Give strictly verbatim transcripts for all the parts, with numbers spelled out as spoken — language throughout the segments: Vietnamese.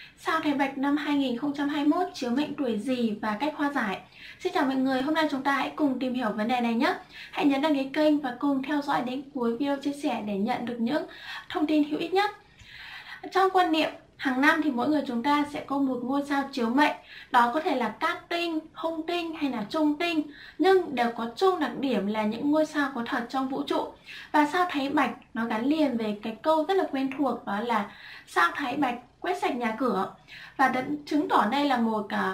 Sao Thái Bạch năm hai nghìn không trăm hai mươi mốt chiếu mệnh tuổi gì và cách hóa giải. Xin chào mọi người, hôm nay chúng ta hãy cùng tìm hiểu vấn đề này nhé. Hãy nhấn đăng ký kênh và cùng theo dõi đến cuối video chia sẻ để nhận được những thông tin hữu ích nhất. Trong quan niệm, hàng năm thì mỗi người chúng ta sẽ có một ngôi sao chiếu mệnh. Đó có thể là cát tinh, hung tinh hay là trung tinh, nhưng đều có chung đặc điểm là những ngôi sao có thật trong vũ trụ. Và sao Thái Bạch nó gắn liền về cái câu rất là quen thuộc, đó là sao Thái Bạch quét sạch nhà cửa. Và đã chứng tỏ đây là một uh,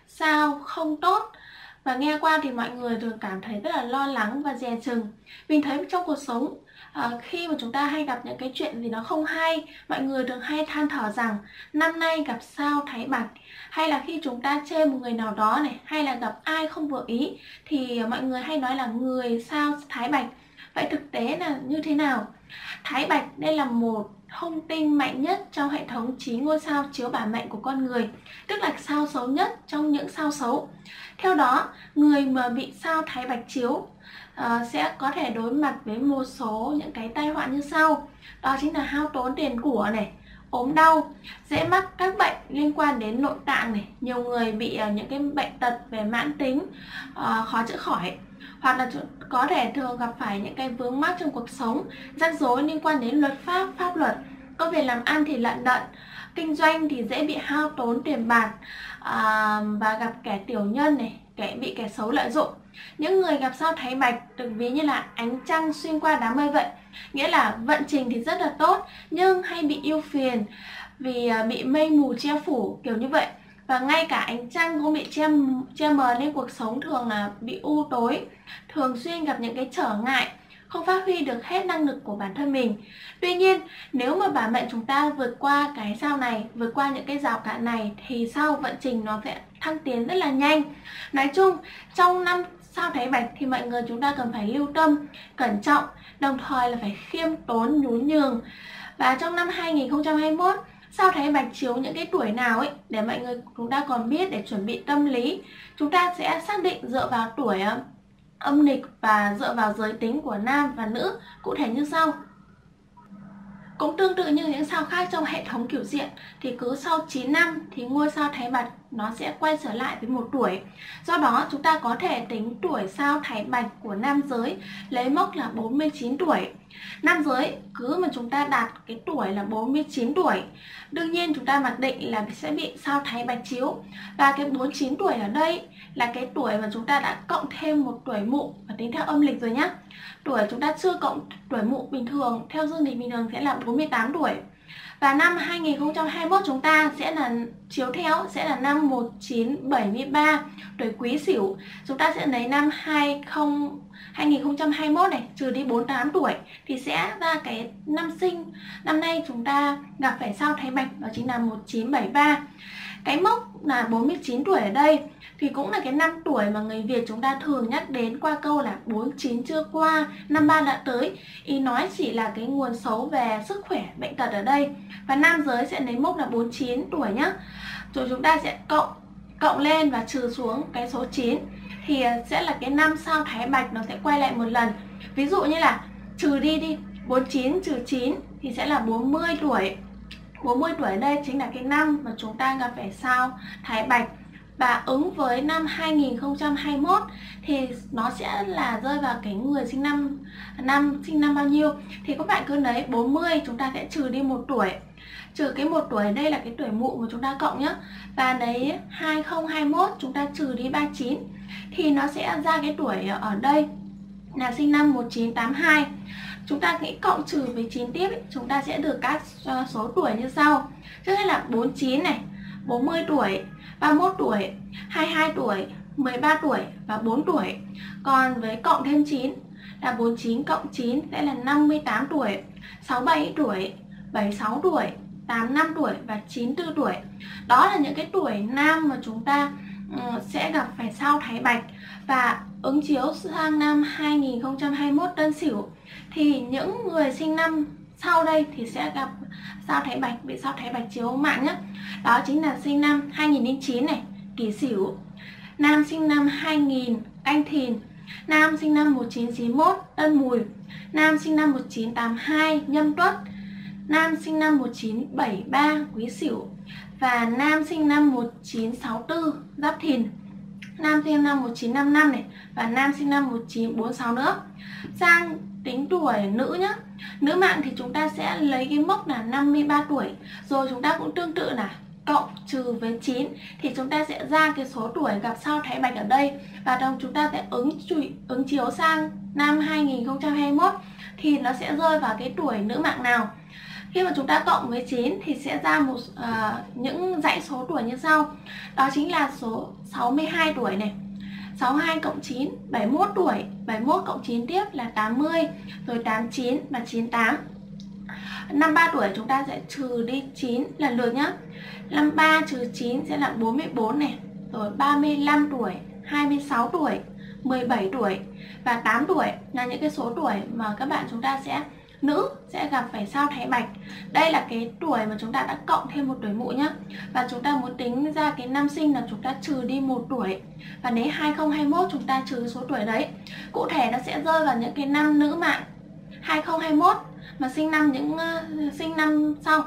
sao không tốt. Và nghe qua thì mọi người thường cảm thấy rất là lo lắng và dè chừng. Mình thấy trong cuộc sống, À, khi mà chúng ta hay gặp những cái chuyện gì nó không hay, mọi người thường hay than thở rằng năm nay gặp sao Thái Bạch. Hay là khi chúng ta chê một người nào đó này, hay là gặp ai không vừa ý, thì mọi người hay nói là người sao Thái Bạch. Vậy thực tế là như thế nào? Thái Bạch đây là một hung tinh mạnh nhất trong hệ thống chín ngôi sao chiếu bản mệnh của con người, tức là sao xấu nhất trong những sao xấu. Theo đó, người mà bị sao Thái Bạch chiếu Uh, sẽ có thể đối mặt với một số những cái tai họa như sau. Đó chính là hao tốn tiền của này, ốm đau, dễ mắc các bệnh liên quan đến nội tạng này. Nhiều người bị uh, những cái bệnh tật về mãn tính uh, khó chữa khỏi. Hoặc là có thể thường gặp phải những cái vướng mắc trong cuộc sống, rắc rối liên quan đến luật pháp, pháp luật. Công việc làm ăn thì lận đận, kinh doanh thì dễ bị hao tốn tiền bạc, uh, và gặp kẻ tiểu nhân này, kẻ bị kẻ xấu lợi dụng. Những người gặp sao Thái Bạch được ví như là ánh trăng xuyên qua đám mây vậy. Nghĩa là vận trình thì rất là tốt, nhưng hay bị ưu phiền vì bị mây mù che phủ kiểu như vậy. Và ngay cả ánh trăng cũng bị che, che mờ nên cuộc sống thường là bị u tối, thường xuyên gặp những cái trở ngại, không phát huy được hết năng lực của bản thân mình. Tuy nhiên, nếu mà bản mệnh chúng ta vượt qua cái sao này, vượt qua những cái rào cản này, thì sau vận trình nó sẽ thăng tiến rất là nhanh. Nói chung, trong năm sao Thái Bạch thì mọi người chúng ta cần phải lưu tâm, cẩn trọng, đồng thời là phải khiêm tốn, nhún nhường. Và trong năm hai nghìn không trăm hai mươi mốt, sao Thái Bạch chiếu những cái tuổi nào ấy, để mọi người chúng ta còn biết để chuẩn bị tâm lý. Chúng ta sẽ xác định dựa vào tuổi âm lịch và dựa vào giới tính của nam và nữ, cụ thể như sau. Cũng tương tự như những sao khác trong hệ thống kiểu diện, thì cứ sau chín năm thì ngôi sao Thái Bạch nó sẽ quay trở lại với một tuổi. Do đó chúng ta có thể tính tuổi sao Thái Bạch của nam giới lấy mốc là bốn mươi chín tuổi. Nam giới cứ mà chúng ta đạt cái tuổi là bốn mươi chín tuổi, đương nhiên chúng ta mặc định là sẽ bị sao Thái Bạch chiếu. Và cái bốn mươi chín tuổi ở đây là cái tuổi mà chúng ta đã cộng thêm một tuổi mụ và tính theo âm lịch rồi nhé. Tuổi chúng ta chưa cộng tuổi mụ bình thường, theo dương lịch bình thường sẽ là bốn mươi tám tuổi. Và năm hai nghìn không trăm hai mươi mốt chúng ta sẽ là chiếu theo sẽ là năm một nghìn chín trăm bảy mươi ba, tuổi Quý Sửu. Chúng ta sẽ lấy năm hai nghìn không trăm hai mươi mốt này trừ đi bốn mươi tám tuổi thì sẽ ra cái năm sinh. Năm nay chúng ta gặp phải sao Thái Bạch, đó chính là một nghìn chín trăm bảy mươi ba. Cái mốc là bốn mươi chín tuổi ở đây thì cũng là cái năm tuổi mà người Việt chúng ta thường nhắc đến qua câu là bốn mươi chín chưa qua, năm ba đã tới. Ý nói chỉ là cái nguồn xấu về sức khỏe, bệnh tật ở đây. Và nam giới sẽ lấy mốc là bốn mươi chín tuổi nhá. Rồi chúng ta sẽ cộng cộng lên và trừ xuống cái số chín thì sẽ là cái năm sao Thái Bạch nó sẽ quay lại một lần. Ví dụ như là trừ đi đi, bốn mươi chín trừ chín thì sẽ là bốn mươi tuổi. bốn mươi tuổi ở đây chính là cái năm mà chúng ta gặp phải sao Thái Bạch. Và ứng với năm hai nghìn không trăm hai mươi mốt thì nó sẽ là rơi vào cái người sinh năm năm sinh năm bao nhiêu thì các bạn cứ lấy bốn mươi, chúng ta sẽ trừ đi một tuổi. Trừ cái một tuổi đây là cái tuổi mụ mà chúng ta cộng nhé. Và lấy hai nghìn không trăm hai mươi mốt chúng ta trừ đi ba mươi chín thì nó sẽ ra cái tuổi ở đây là sinh năm một nghìn chín trăm tám mươi hai. Chúng ta nghĩ cộng trừ với chín tiếp ấy, chúng ta sẽ được các số tuổi như sau. Trước hết là bốn mươi chín này, bốn mươi tuổi, ba mươi mốt tuổi, hai mươi hai tuổi, mười ba tuổi và bốn tuổi. Còn với cộng thêm chín là bốn mươi chín cộng chín sẽ là năm mươi tám tuổi, sáu mươi bảy tuổi, bảy mươi sáu tuổi, tám mươi lăm tuổi và chín mươi tư tuổi. Đó là những cái tuổi nam mà chúng ta uh, sẽ gặp phải sao Thái Bạch. Và ứng chiếu sang năm hai nghìn không trăm hai mươi mốt Tân Sửu thì những người sinh năm sau đây thì sẽ gặp sao Thái Bạch, bị sao Thái Bạch chiếu mạng nhất. Đó chính là sinh năm hai nghìn không trăm lẻ chín này, Kỷ Sửu. Nam sinh năm hai nghìn, Canh Thìn. Nam sinh năm một nghìn chín trăm chín mươi mốt, Tân Mùi. Nam sinh năm một nghìn chín trăm tám mươi hai, Nhâm Tuất. Nam sinh năm một nghìn chín trăm bảy mươi ba, Quý Sửu. và nam sinh năm một nghìn chín trăm sáu mươi tư Giáp Thìn, nam sinh năm một nghìn chín trăm năm mươi lăm này và nam sinh năm một nghìn chín trăm bốn mươi sáu nữa. Sang tính tuổi nữ nhá. Nữ mạng thì chúng ta sẽ lấy cái mốc là năm mươi ba tuổi, rồi chúng ta cũng tương tự là cộng trừ với chín thì chúng ta sẽ ra cái số tuổi gặp sao Thái Bạch ở đây, và đồng chúng ta sẽ ứng ứng chiếu sang năm hai nghìn không trăm hai mươi mốt thì nó sẽ rơi vào cái tuổi nữ mạng nào. Khi mà chúng ta cộng với chín thì sẽ ra một uh, những dãy số tuổi như sau. Đó chính là số sáu mươi hai tuổi này, sáu mươi hai cộng chín, bảy mươi mốt tuổi, bảy mươi mốt cộng chín tiếp là tám mươi, rồi tám mươi chín và chín mươi tám. năm mươi ba tuổi chúng ta sẽ trừ đi chín lần lượt nhá. năm mươi ba trừ chín sẽ là bốn mươi bốn này, rồi ba mươi lăm tuổi, hai mươi sáu tuổi, mười bảy tuổi và tám tuổi là những cái số tuổi mà các bạn chúng ta sẽ nữ sẽ gặp phải sao Thái Bạch. Đây là cái tuổi mà chúng ta đã cộng thêm một tuổi mụ nhá. Và chúng ta muốn tính ra cái năm sinh là chúng ta trừ đi một tuổi. Và đến hai nghìn không trăm hai mươi mốt chúng ta trừ số tuổi đấy. Cụ thể nó sẽ rơi vào những cái năm nữ mạng hai nghìn không trăm hai mươi mốt mà sinh năm những uh, sinh năm sau.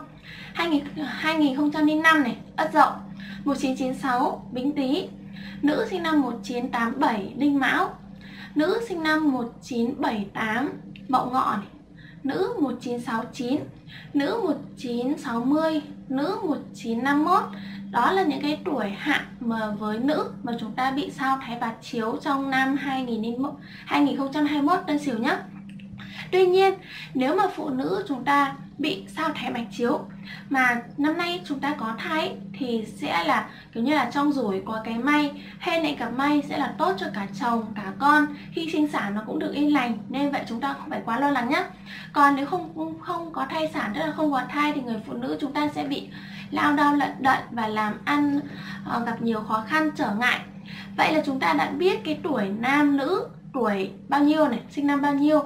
hai nghìn không trăm lẻ năm này, Ất Dậu. một nghìn chín trăm chín mươi sáu Bính Tý. Nữ sinh năm một nghìn chín trăm tám mươi bảy Đinh Mão. Nữ sinh năm một nghìn chín trăm bảy mươi tám Mậu Ngọ này. Nữ một nghìn chín trăm sáu mươi chín, nữ một nghìn chín trăm sáu mươi, nữ một nghìn chín trăm năm mươi mốt. Đó là những cái tuổi hạn mà với nữ mà chúng ta bị sao Thái Bạch chiếu trong năm hai nghìn không trăm hai mươi mốt Tân Sửu nhé. Tuy nhiên, nếu mà phụ nữ chúng ta bị sao Thái Bạch chiếu mà năm nay chúng ta có thai thì sẽ là kiểu như là trong rủi có cái may, hên lại gặp may sẽ là tốt cho cả chồng, cả con. Khi sinh sản nó cũng được yên lành, nên vậy chúng ta không phải quá lo lắng nhé. Còn nếu không không có thai sản, tức là không có thai, thì người phụ nữ chúng ta sẽ bị lao đao lận đận và làm ăn uh, gặp nhiều khó khăn, trở ngại. Vậy là chúng ta đã biết cái tuổi nam nữ, tuổi bao nhiêu này, sinh năm bao nhiêu.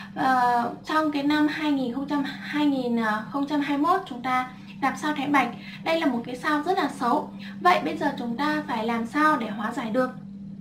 Uh, trong cái năm hai nghìn không trăm hai mươi mốt chúng ta gặp sao Thái Bạch. Đây là một cái sao rất là xấu. Vậy bây giờ chúng ta phải làm sao để hóa giải được?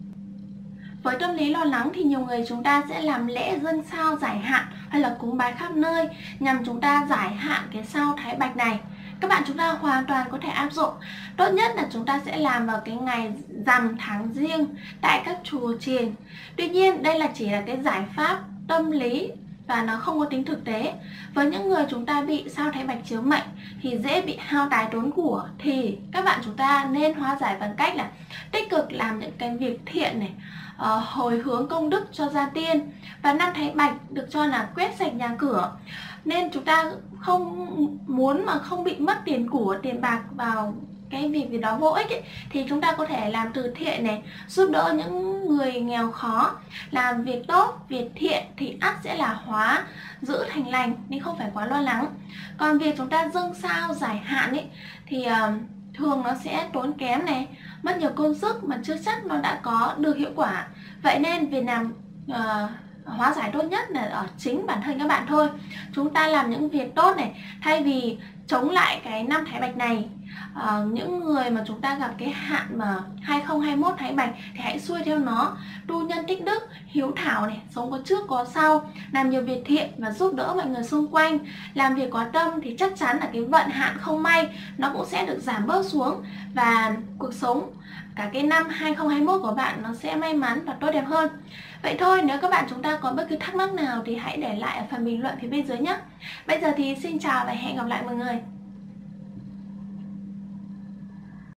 Với tâm lý lo lắng thì nhiều người chúng ta sẽ làm lễ dâng sao giải hạn hay là cúng bái khắp nơi nhằm chúng ta giải hạn cái sao Thái Bạch này. Các bạn chúng ta hoàn toàn có thể áp dụng. Tốt nhất là chúng ta sẽ làm vào cái ngày rằm tháng Giêng tại các chùa chiền. Tuy nhiên đây là chỉ là cái giải pháp tâm lý và nó không có tính thực tế. Với những người chúng ta bị sao Thái Bạch chiếu mệnh thì dễ bị hao tài tốn của, thì các bạn chúng ta nên hóa giải bằng cách là tích cực làm những cái việc thiện này, uh, hồi hướng công đức cho gia tiên. Và năm Thái Bạch được cho là quét sạch nhà cửa, nên chúng ta không muốn mà không bị mất tiền của, tiền bạc vào cái việc gì đó vô ích ấy, thì chúng ta có thể làm từ thiện này, giúp đỡ những người nghèo khó. Làm việc tốt, việc thiện thì ắt sẽ là hóa giữ thành lành, nên không phải quá lo lắng. Còn việc chúng ta dâng sao giải hạn ấy thì uh, thường nó sẽ tốn kém này, mất nhiều công sức mà chưa chắc nó đã có được hiệu quả. Vậy nên việc làm uh, hóa giải tốt nhất là ở chính bản thân các bạn thôi. Chúng ta làm những việc tốt này, thay vì chống lại cái năm Thái Bạch này. À, những người mà chúng ta gặp cái hạn mà hai nghìn không trăm hai mươi mốt Thái Bạch thì hãy xuôi theo nó, tu nhân tích đức, hiếu thảo này, sống có trước có sau, làm nhiều việc thiện và giúp đỡ mọi người xung quanh. Làm việc có tâm thì chắc chắn là cái vận hạn không may nó cũng sẽ được giảm bớt xuống, và cuộc sống cả cái năm hai nghìn không trăm hai mươi mốt của bạn nó sẽ may mắn và tốt đẹp hơn. Vậy thôi, nếu các bạn chúng ta có bất cứ thắc mắc nào thì hãy để lại ở phần bình luận phía bên dưới nhé. Bây giờ thì xin chào và hẹn gặp lại mọi người.